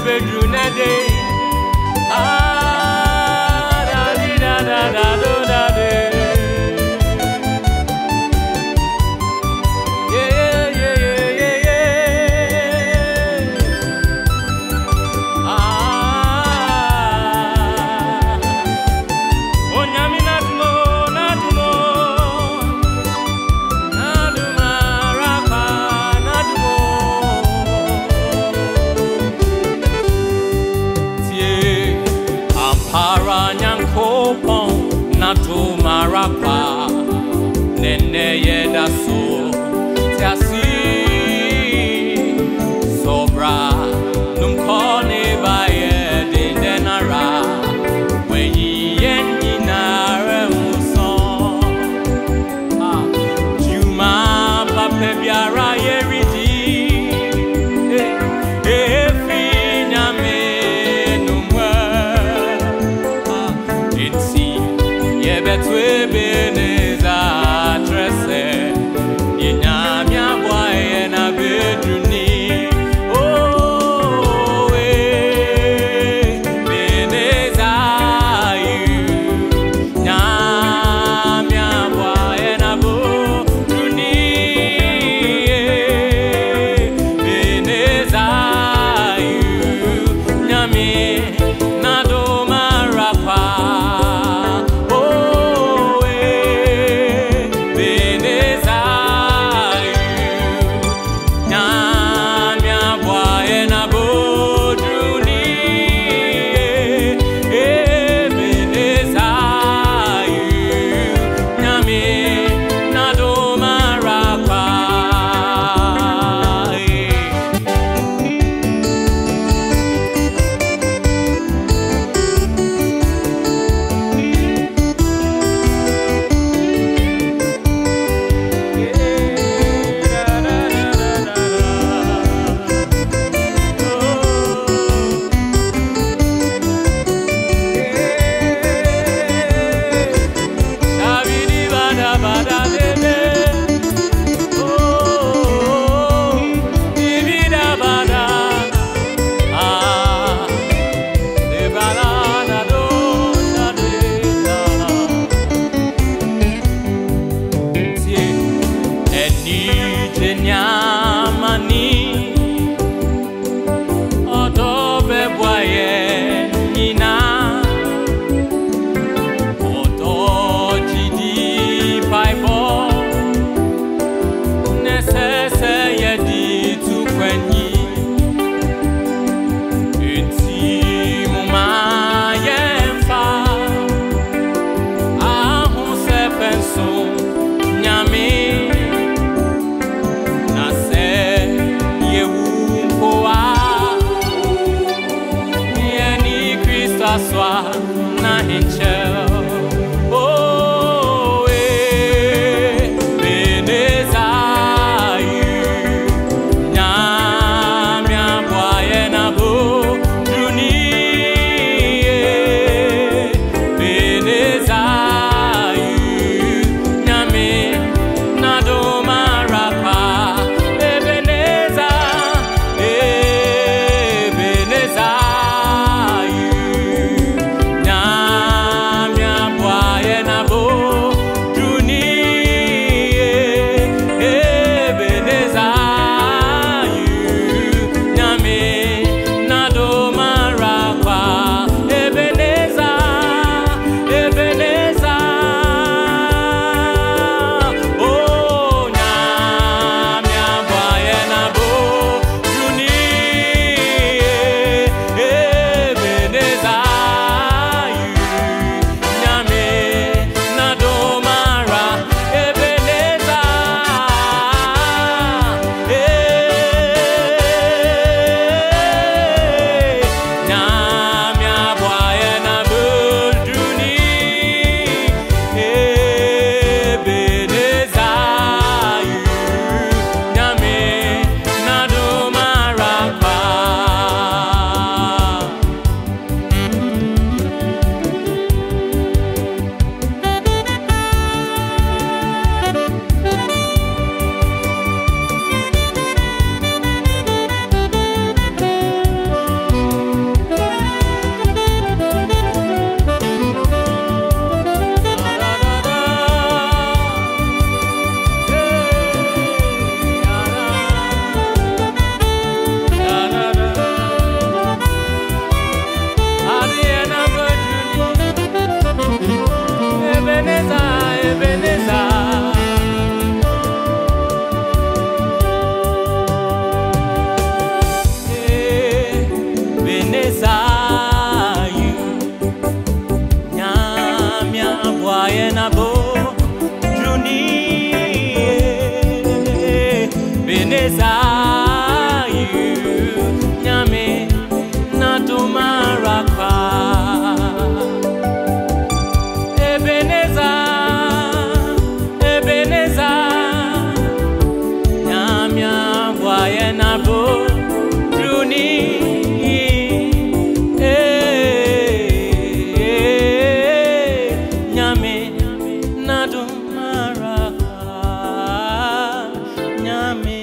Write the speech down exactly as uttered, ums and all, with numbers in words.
bedroom a day. Ah, da di da da da do da de. Yeah, yeah, yeah, yeah, yeah. Ah, oh, nyami na dumo, na dumo, na duma rapa, na dumo. Kopon na to marapa nene yeda so tiasi sobra num kone baye denara when yen inare muson ah juma pape biara yeridi eh eh finya me betwe beneza trese inyamya bwaye na bedruni oh eh beneza you nyamya bwaye na bedruni beneza you nyame na do marapa Swa na hinchel oh eh beneza you nya nyame na dumaraka Ebeneza Ebeneza nyame abwaye na bo runi eh nyame na dumaraka nyame